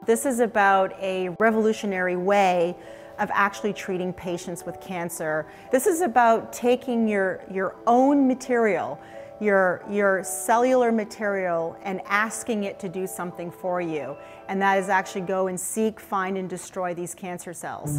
This is about a revolutionary way of actually treating patients with cancer. This is about taking your own material, your cellular material, and asking it to do something for you. And that is actually go and seek, find, and destroy these cancer cells.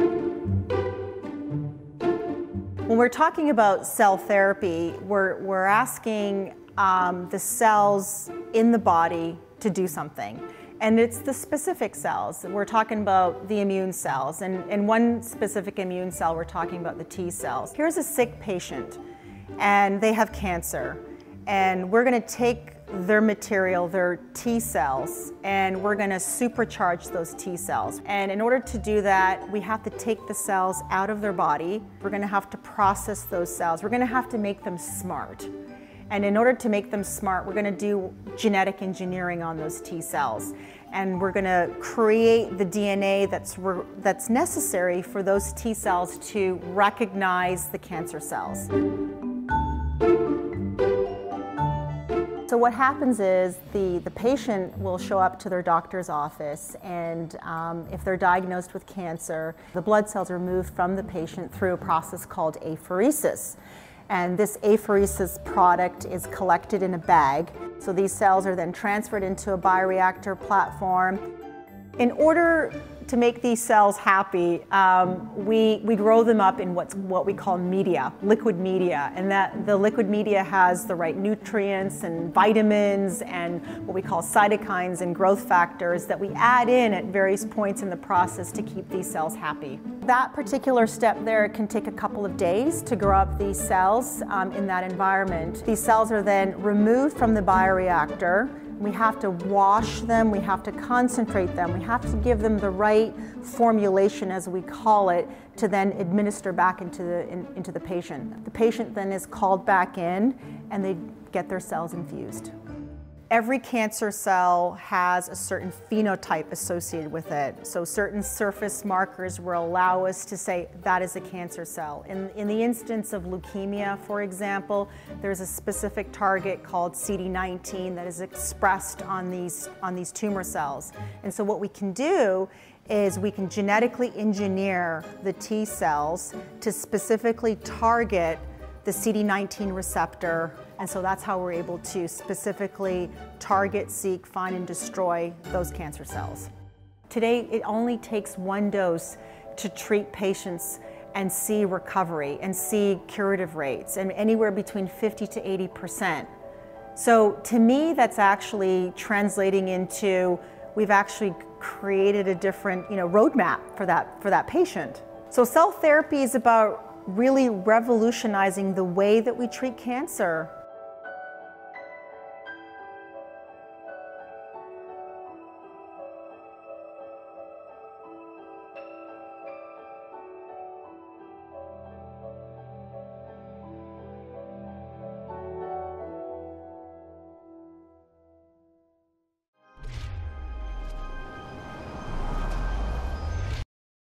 When we're talking about cell therapy, we're asking the cells in the body to do something. And it's the specific cells. We're talking about the immune cells. And one specific immune cell, we're talking about the T cells. Here's a sick patient, and they have cancer. And we're going to take their material, their T cells, and we're going to supercharge those T cells. And in order to do that, we have to take the cells out of their body. We're going to have to process those cells. We're going to have to make them smart. And in order to make them smart, we're going to do genetic engineering on those T cells. And we're going to create the DNA that's necessary for those T cells to recognize the cancer cells. So what happens is the patient will show up to their doctor's office, and if they're diagnosed with cancer, the blood cells are removed from the patient through a process called apheresis. And this apheresis product is collected in a bag. So these cells are then transferred into a bioreactor platform. In order to make these cells happy, we grow them up in what we call media, liquid media. And that the liquid media has the right nutrients and vitamins and what we call cytokines and growth factors that we add in at various points in the process to keep these cells happy. That particular step there can take a couple of days to grow up these cells in that environment. These cells are then removed from the bioreactor. We have to wash them, we have to concentrate them, we have to give them the right formulation, as we call it, to then administer back into the patient. The patient then is called back in and they get their cells infused. Every cancer cell has a certain phenotype associated with it. So certain surface markers will allow us to say that is a cancer cell. In the instance of leukemia, for example, there's a specific target called CD19 that is expressed on these tumor cells. And so what we can do is we can genetically engineer the T cells to specifically target the CD19 receptor, and so that's how we're able to specifically target, seek, find, and destroy those cancer cells. Today, it only takes one dose to treat patients and see recovery and see curative rates, and anywhere between 50 to 80%. So to me, that's actually translating into we've actually created a different roadmap for that patient. So cell therapy is about really revolutionizing the way that we treat cancer.